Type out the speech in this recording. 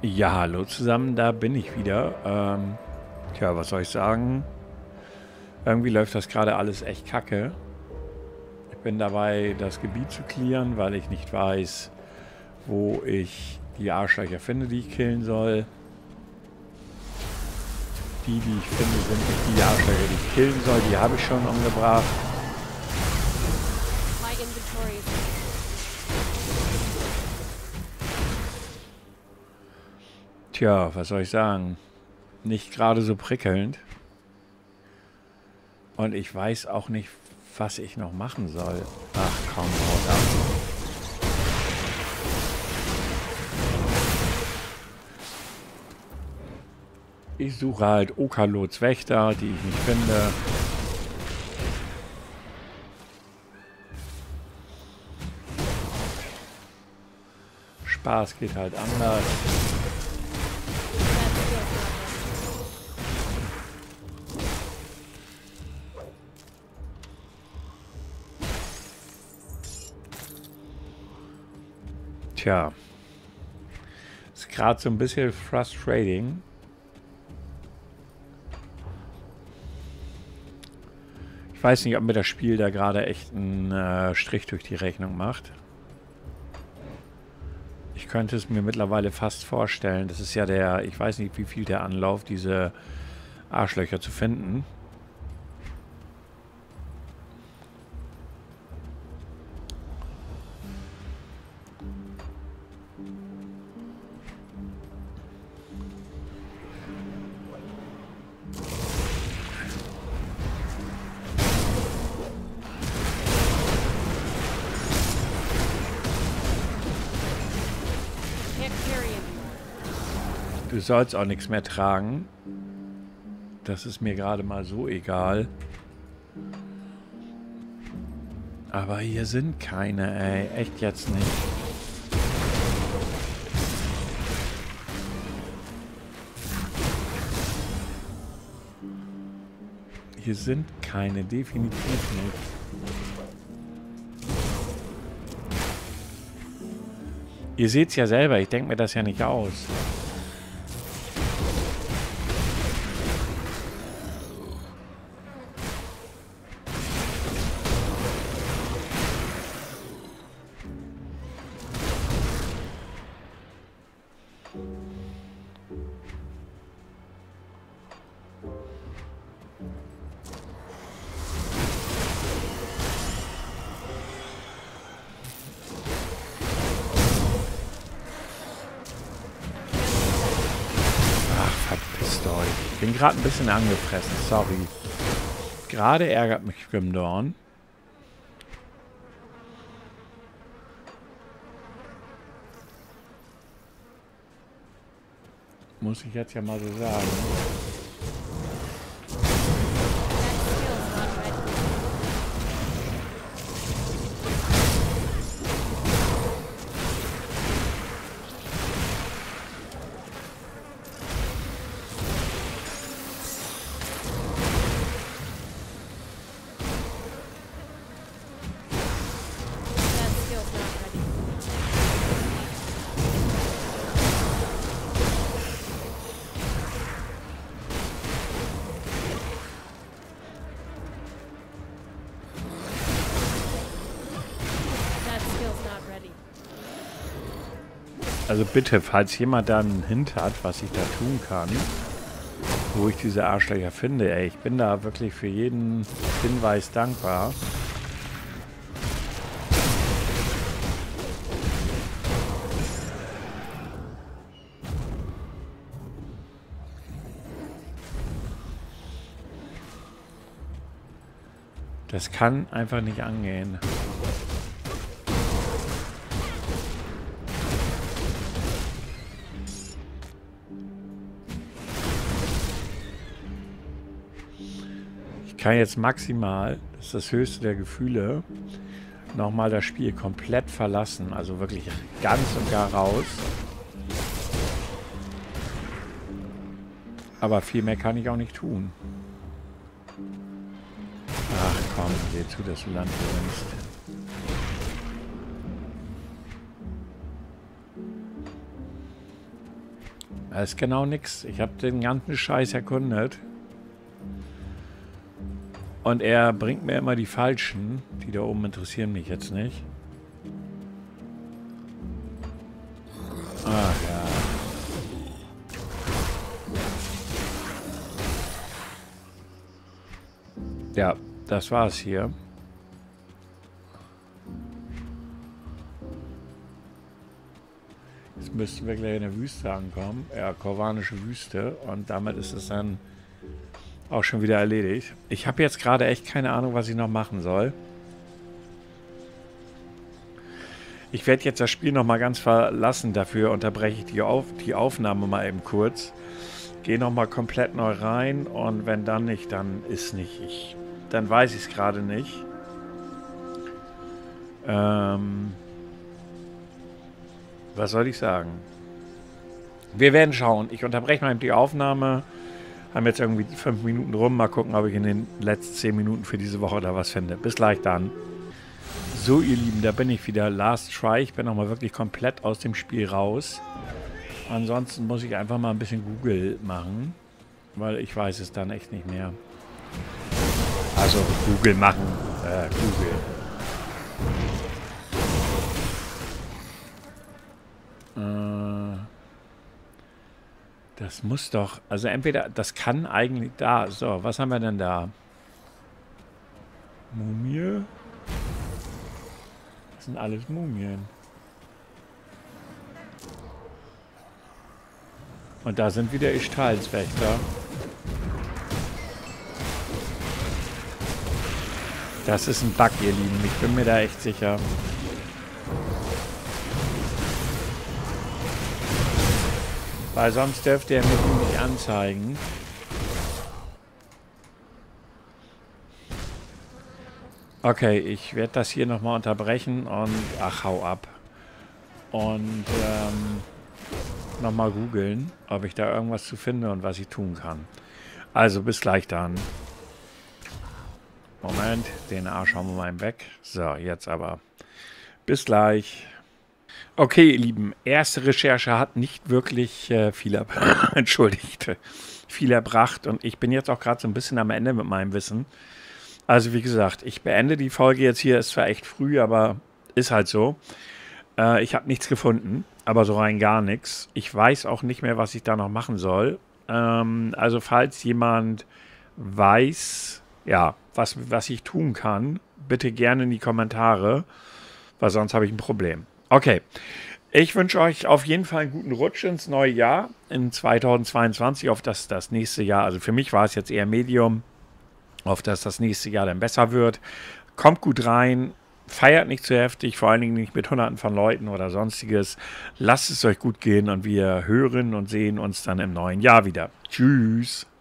Ja, hallo zusammen, da bin ich wieder. Tja, was soll ich sagen? Irgendwie läuft das gerade alles echt kacke. Ich bin dabei, das Gebiet zu clearen, weil ich nicht weiß, wo ich die Arschlöcher finde, die ich killen soll. Die ich finde, sind nicht die Arschlöcher, die ich killen soll. Die habe ich schon umgebracht. My inventory is Tja, was soll ich sagen? Nicht gerade so prickelnd. Und ich weiß auch nicht, was ich noch machen soll. Ach komm, haut ab. Ich suche halt Okalots Wächter, die ich nicht finde. Spaß geht halt anders. Tja. Ist gerade so ein bisschen frustrating. Ich weiß nicht, ob mir das Spiel da gerade echt einen Strich durch die Rechnung macht. Ich könnte es mir mittlerweile fast vorstellen. Das ist ja ich weiß nicht, wie viel der Anlauf, diese Arschlöcher zu finden. can't carry anymore. Du sollst auch nichts mehr tragen. Das ist mir gerade mal so egal. Aber hier sind keine, ey. Echt jetzt nicht. Hier sind keine, definitiv nicht. Ihr seht es ja selber, ich denke mir das ja nicht aus. Verpisst euch. Ich bin gerade ein bisschen angefressen, sorry. Gerade ärgert mich Grimdorn. Muss ich jetzt ja mal so sagen. That skill's not ready. That skill's not ready. Also bitte, falls jemand da einen Hint hat, was ich da tun kann, wo ich diese Arschlöcher finde, ey, ich bin da wirklich für jeden Hinweis dankbar. Das kann einfach nicht angehen. Ich kann jetzt maximal, das ist das höchste der Gefühle, nochmal das Spiel komplett verlassen. Also wirklich ganz und gar raus. Aber viel mehr kann ich auch nicht tun. Ach komm, seh zu, dass du Land gewinnst. Da ist genau nix. Ich habe den ganzen Scheiß erkundet. Und er bringt mir immer die falschen. Die da oben interessieren mich jetzt nicht. Ach ja. Ja, das war's hier. Jetzt müssten wir gleich in der Wüste ankommen. Ja, korvanische Wüste. Und damit ist es dann auch schon wieder erledigt. Ich habe jetzt gerade echt keine Ahnung, was ich noch machen soll. Ich werde jetzt das Spiel noch mal ganz verlassen. Dafür unterbreche ich die Aufnahme mal eben kurz. Gehe noch mal komplett neu rein. Und wenn dann nicht, dann ist nicht. Dann weiß ich es gerade nicht. Was soll ich sagen? Wir werden schauen. Ich unterbreche mal eben die Aufnahme. Haben jetzt irgendwie 5 Minuten rum. Mal gucken, ob ich in den letzten 10 Minuten für diese Woche da was finde. Bis gleich dann. So, ihr Lieben, da bin ich wieder. Last Try. Ich bin nochmal wirklich komplett aus dem Spiel raus. Ansonsten muss ich einfach mal ein bisschen Google machen. Weil ich weiß es dann echt nicht mehr. Also Google machen. Google. Das muss doch, also entweder, das kann eigentlich da. So, was haben wir denn da? Mumie? Das sind alles Mumien. Und da sind wieder Ishtalswächter. Das ist ein Bug, ihr Lieben. Ich bin mir da echt sicher. Weil sonst dürfte er mir die nicht anzeigen. Okay, ich werde das hier nochmal unterbrechen und... Ach, hau ab. Und nochmal googeln, ob ich da irgendwas zu finde und was ich tun kann. Also, bis gleich dann. Moment, den Arsch hauen wir mal weg. So, jetzt aber. Bis gleich. Okay, ihr Lieben, erste Recherche hat nicht wirklich viel erbracht und ich bin jetzt auch gerade so ein bisschen am Ende mit meinem Wissen. Also wie gesagt, ich beende die Folge jetzt hier, ist zwar echt früh, aber ist halt so. Ich habe nichts gefunden, aber so rein gar nichts. Ich weiß auch nicht mehr, was ich da noch machen soll. Also falls jemand weiß, ja, was ich tun kann, bitte gerne in die Kommentare, weil sonst habe ich ein Problem. Okay, ich wünsche euch auf jeden Fall einen guten Rutsch ins neue Jahr, in 2022, auf das nächste Jahr, also für mich war es jetzt eher Medium, auf das nächste Jahr dann besser wird. Kommt gut rein, feiert nicht zu heftig, vor allen Dingen nicht mit Hunderten von Leuten oder sonstiges. Lasst es euch gut gehen und wir hören und sehen uns dann im neuen Jahr wieder. Tschüss!